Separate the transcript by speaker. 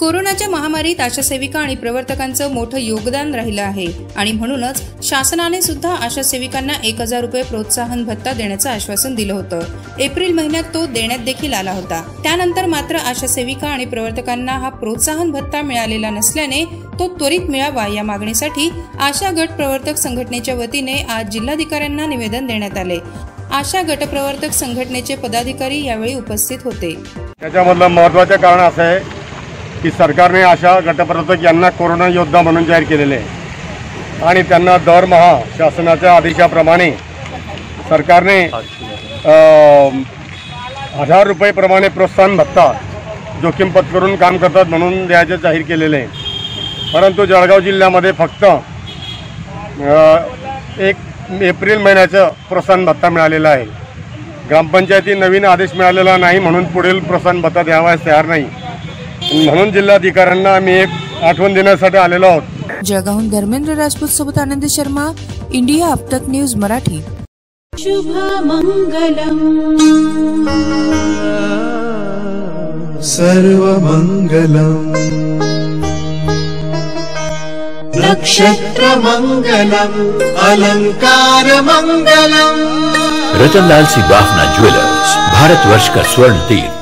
Speaker 1: कोरोनाच्या महामारीत आशा सेविका आणि प्रवर्तकांचं मोठं योगदान राहिलं आहे आणि म्हणूनच शासनाने सुद्धा आशा सेविकांना 1000 रुपये प्रोत्साहन भत्ता देण्याचं आश्वासन दिलं होतं। एप्रिल महिन्यात तो देण्यात देखील आला होता। त्यानंतर मात्र आशा सेविका आणि प्रवर्तकांना हा प्रोत्साहन भत्ता मिळालेला नसल्याने तो त्वरित मिळावा या मागणीसाठी आशा गट प्रवर्तक संघटनेच्या वतीने आज जिल्हाधिकाऱ्यांना निवेदन देण्यात आले। आशा गट प्रवर्तक संघटनेचे पदाधिकारी यावेळी उपस्थित होते।
Speaker 2: त्याच्यामधलं महत्त्वाचं कारण असं आहे की सरकारने आशा गटप्रवर्तक यांना कोरोना योद्धा म्हणून जाहीर केलेले आहे आणि त्यांना दरमहा शासनाच्या आदेशाप्रमाणे सरकारने 1000 रुपये प्रमाणे प्रोत्साहन भत्ता जोखीम पत्करून काम करतात म्हणून द्यायचे जाहीर केलेले आहे। परंतु जळगाव जिल्ह्यामध्ये फक्त 1 एप्रिल महिन्याचं प्रोत्साहन भत्ता मिळालेला आहे। ग्रामपंचायती नवीन आदेश मिळालेला नाही म्हणून पुढील प्रोत्साहन भत्ता द्यावयास तयार नाही, म्हणून जिल्हाधिकाऱ्यांना आम्ही एक आठवण देण्यासाठी आलेलो आहोत।
Speaker 1: जळगावहून धर्मेंद्र राजपूत सोबत आनंद शर्मा, इंडिया अपतक न्यूज मराठी।
Speaker 3: शुभमंगलम सर्वमंगलम नक्षत्रमंगलम अलंकारमंगलम।
Speaker 4: रतनलाल सिंह बाफना ज्वेलर्स, भारतवर्ष का स्वर्ण तीर्थ।